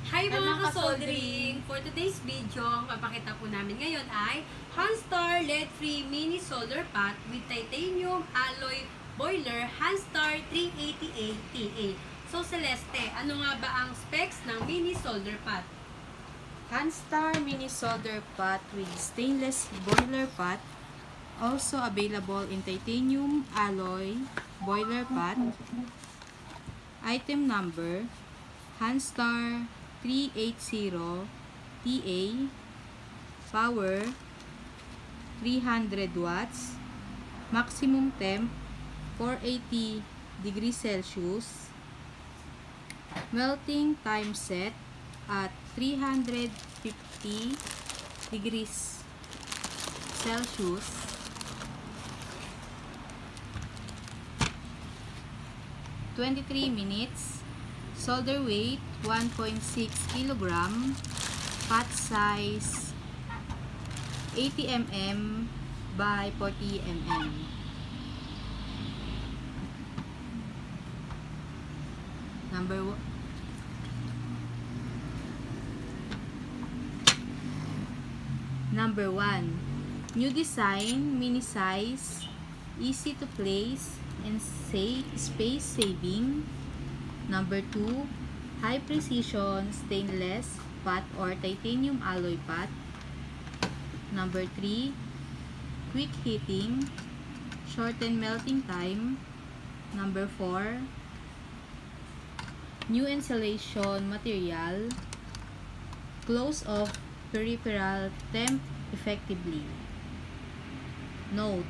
Hi mga ka-soldering! For today's video, ang papakita po namin ngayon ay Hanstar lead-free mini solder pot with titanium alloy boiler Hanstar 388TA. So Celeste, ano nga ba ang specs ng mini solder pot? Hanstar mini solder pot with stainless boiler pot, also available in titanium alloy boiler pot. Item number Hanstar 380TA, power 300 watts, maximum temp 480 degrees Celsius, melting time set at 350 degrees Celsius, (23 minutes), solder weight 1.6 kg, pot size 80 mm by 40 mm. Number 1. New design, mini size, easy to place, and space saving. Number 2. High precision stainless pot or titanium alloy pot. Number 3. Quick heating, shorten melting time. Number 4. New insulation material, close off peripheral temp effectively. Note: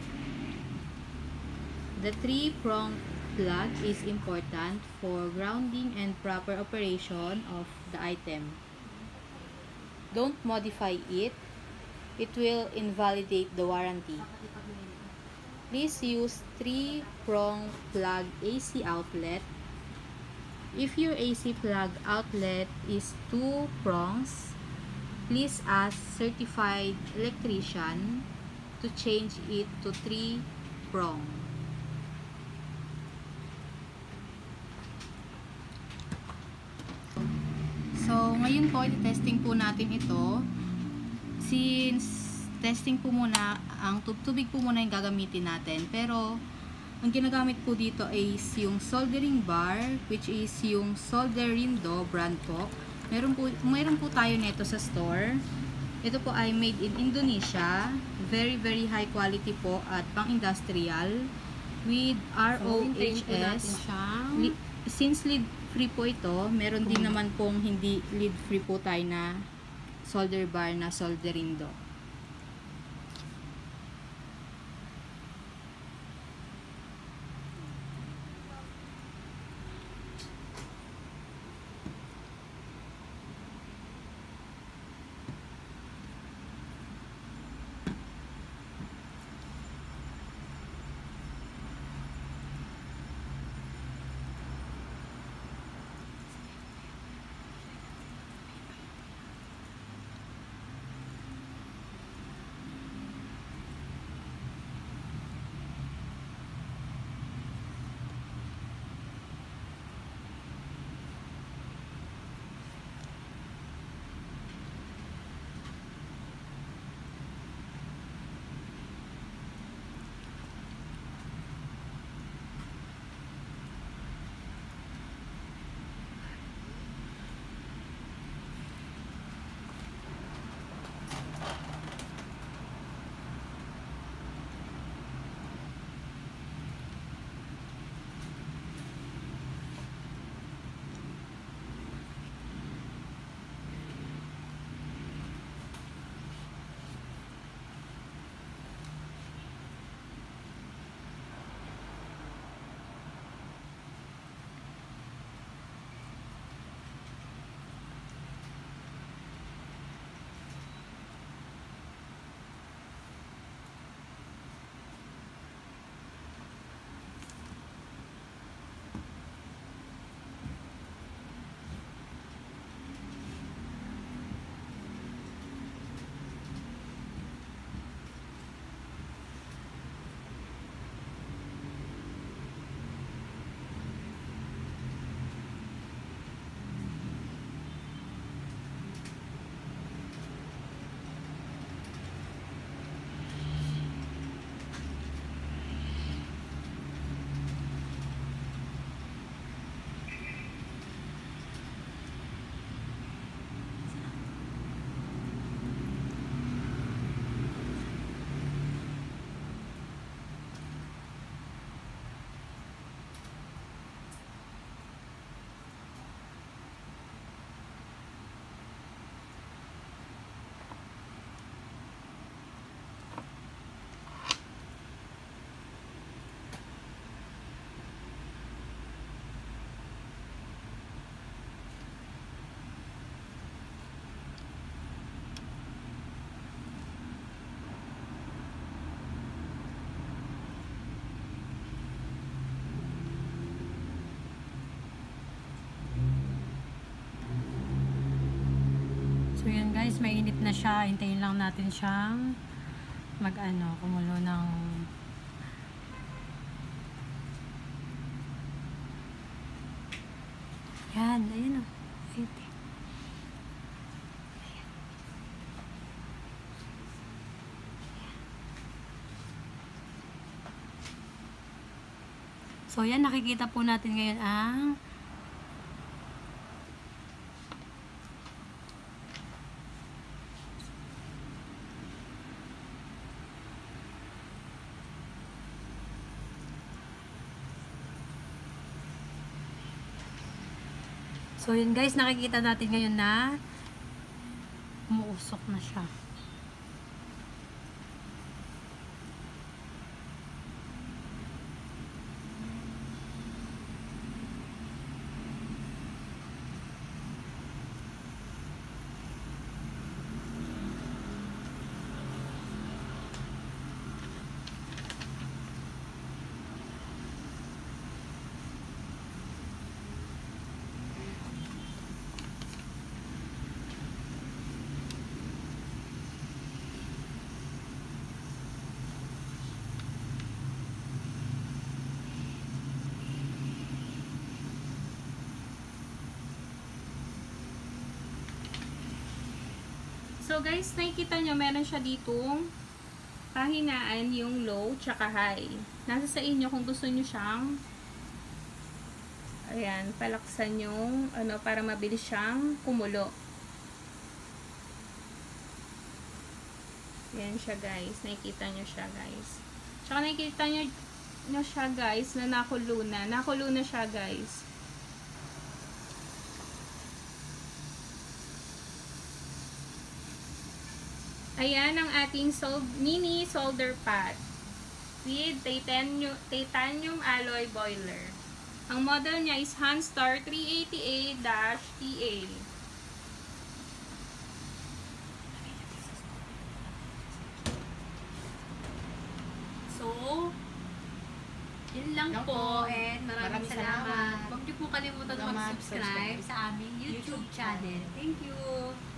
the 3-prong plug is important for grounding and proper operation of the item. Don't modify it. It will invalidate the warranty. Please use 3-prong plug AC outlet. If your AC plug outlet is 2 prongs, please ask certified electrician to change it to 3-prong. So, ngayon po, testing po natin ito. Since testing po muna, ang tubig po muna yung gagamitin natin. Pero, ang ginagamit po dito is yung soldering bar, which is yung Solderindo brand po. Meron po tayo nito sa store. Ito po ay made in Indonesia. Very, very high quality po at pang-industrial. With ROHS. Since lead free po ito, meron din naman pong hindi lead free po tayo na solder bar na Solderindo. Ayan guys, mainit na siya. Hintayin lang natin siyang kumulo ng yan, ayan o. So yan, nakikita po natin ngayon ang so yun guys, nakikita natin ngayon na umuusok na siya. So guys, nakikita nyo, meron siya ditong pahingaan yung low tsaka high. Nasa sa inyo kung gusto nyo siyang ayan, palaksan yung para mabilis siyang kumulo. Ayan siya guys, nakikita nyo siya guys. Tsaka nakikita nyo siya guys na nakulo na. Nakulo na siya guys. Ayan ang ating mini solder pot with titanium alloy boiler. Ang model niya is Hanstar 388-TA. so yun lang po, and maraming salamat. Huwag niyo po kalimutan mag-subscribe sa aming YouTube channel. Thank you!